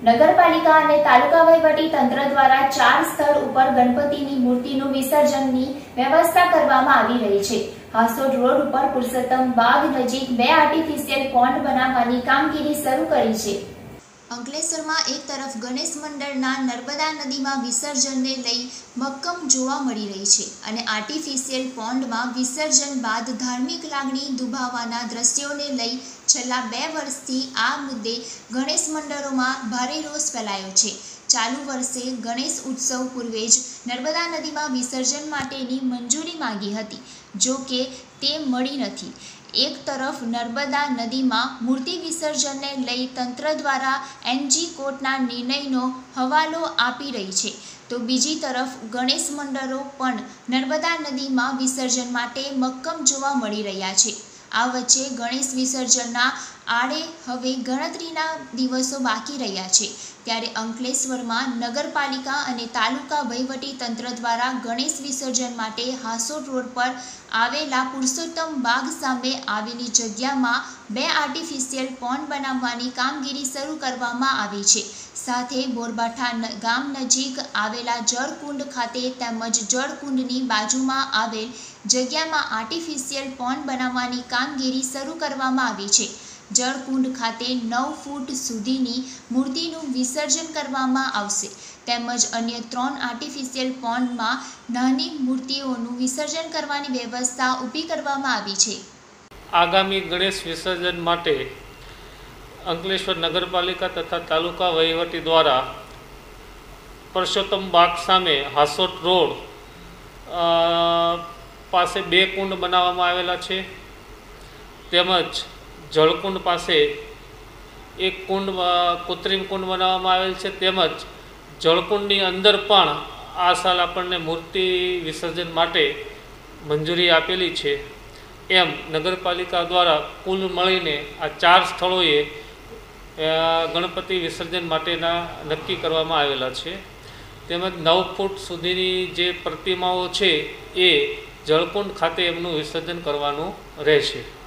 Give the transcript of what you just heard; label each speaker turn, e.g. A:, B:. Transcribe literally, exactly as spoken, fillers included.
A: નગરપાલિકા અને તાલુકા વહીવટી તંત્ર દ્વારા ચાર સ્થળ ઉપર ગણપતિની મૂર્તિનું વિસર્જનની વ્યવસ્થા કરવામાં આવી રહી છે। હાસોદ રોડ ઉપર પુરુષોત્તમ બાગ નજીક બે આર્ટિફિશિયલ પોન્ડ બનાવવાની કામગીરી શરૂ કરી છે। અંકલેશ્વરમાં એક તરફ ગણેશ મંડળના નર્મદા નદીમાં વિસર્જનને લઈ મક્કમ જોવા મળી રહી છે અને આર્ટિફિશિયલ પોન્ડમાં વિસર્જન બાદ ધાર્મિક લાગણી દુભાવવાના દ્રશ્યોને લઈ છેલ્લા બે વર્ષથી આ મુદ્દે ગણેશ મંડળોમાં ભારે રોષ ફેલાયો છે। ચાલુ વર્ષે ગણેશ ઉત્સવ પૂર્વે જ નર્મદા નદીમાં વિસર્જન માટેની મંજૂરી માંગી હતી, જો કે તે મળી નથી। એક તરફ નર્મદા નદીમાં મૂર્તિ વિસર્જનને લઈ તંત્ર દ્વારા એનજી કોર્ટના નિર્ણયનો હવાલો આપી રહી છે, તો બીજી તરફ ગણેશ મંડળો પણ નર્મદા નદીમાં વિસર્જન માટે મક્કમ જોવા મળી રહ્યા છે। આ વચ્ચે ગણેશ વિસર્જનના આડે હવે ગણતરીના દિવસો બાકી રહ્યા છે, ત્યારે અંકલેશ્વરમાં નગરપાલિકા અને તાલુકા વહીવટી તંત્ર દ્વારા ગણેશ વિસર્જન માટે હાસોદ રોડ પર આવેલા પુરુષોત્તમ બાગ સામે આવેલી જગ્યામાં બે આર્ટિફિશિયલ પોન્ડ બનાવવાની કામગીરી શરૂ કરવામાં આવી છે। સાથે બોરબાઠા ગામ નજીક આવેલા જળકુંડ ખાતે તેમજ જળકુંડની બાજુમાં આવેલ જગ્યામાં આર્ટિફિશિયલ પોન્ડ બનાવવાની કામગીરી શરૂ કરવામાં આવી છે। જળકુંડ ખાતે નવ ફૂટ સુધીની મૂર્તિનું વિસર્જન કરવામાં આવશે, તેમજ અન્ય ત્રણ આર્ટિફિશિયલ પોન્ડમાં નાની મૂર્તિઓનું વિસર્જન કરવાની વ્યવસ્થા ઊભી કરવામાં આવી છે।
B: આગામી ગણેશ વિસર્જન માટે અંકલેશ્વર નગરપાલિકા તથા તાલુકા વહીવટી દ્વારા પુરુષોત્તમ બાગ સામે હાસોદ રોડ પાસે બે કુંડ બનાવવામાં આવેલા છે, તેમજ જળકુંડ પાસે એક કુંડ કૃત્રિમ કુંડ બનાવવામાં આવેલ છે, તેમજ જળકુંડની અંદર પણ આ સાલ આપણને મૂર્તિ વિસર્જન માટે મંજૂરી આપેલી છે। એમ નગરપાલિકા દ્વારા કુલ મળીને આ ચાર સ્થળોએ ગણપતિ વિસર્જન માટેના નક્કી કરવામાં આવેલા છે, તેમજ નવ ફૂટ સુધીની જે પ્રતિમાઓ છે એ જળકુંડ ખાતે એમનું વિસર્જન કરવાનું રહેશે।